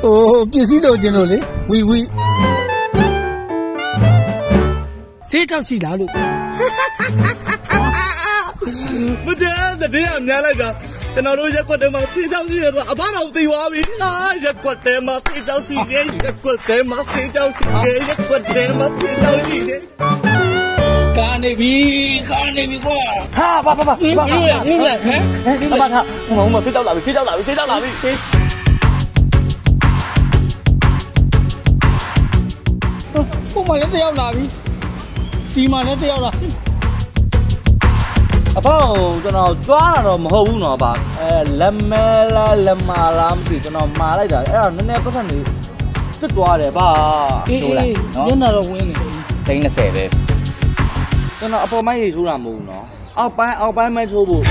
ပစ္စည်းတော့ကျင်လို့လေဝီဆေးကြောက်ရှိလားလို့မတည်းတည်းအများလိုက်တာကျွန်တော်တို့ရက်ကွက်ထဲမှာဆေးကြောက်ရှိတယ်ဆိုတာအဘတော်သိသွားပြီရက်ကွက်ထဲမှာဆေးကြောက်ရှိတယ်ရက်ကွက်ထဲမှာဆေးကြောက်ရှိတယ်ရက်ကွက်ထဲမှာဆေးကြောက်ရှိတယ်ကာနေပြီကွာဟာဘာနူးလိုက်ဟမ်အမထားဟိုဆေးကြောက်လာပြီဟိုမှလည်းတယောက်လာပြီဒီမှလည်းတယောက်လာအဖေကျွန်တော်ကြွားတာတော့မဟုတ်ဘူးနော်ဗျလက်မဲလားလက်မာလားမသိကျွန်တော်မာလိုက်တာအဲ့ဒါနည်းနည်းပတ်စံနေတက်သွားတယ်ဗျဆိုလိုက်နော်ညနေတော့ဝင်းနေ 30ပဲကျွန်တော်အပေါ်မိုက်ရေးထိုးတာမဟုတ်ဘူးနော်အောက်ပိုင်းမိုက်ထိုးဖို့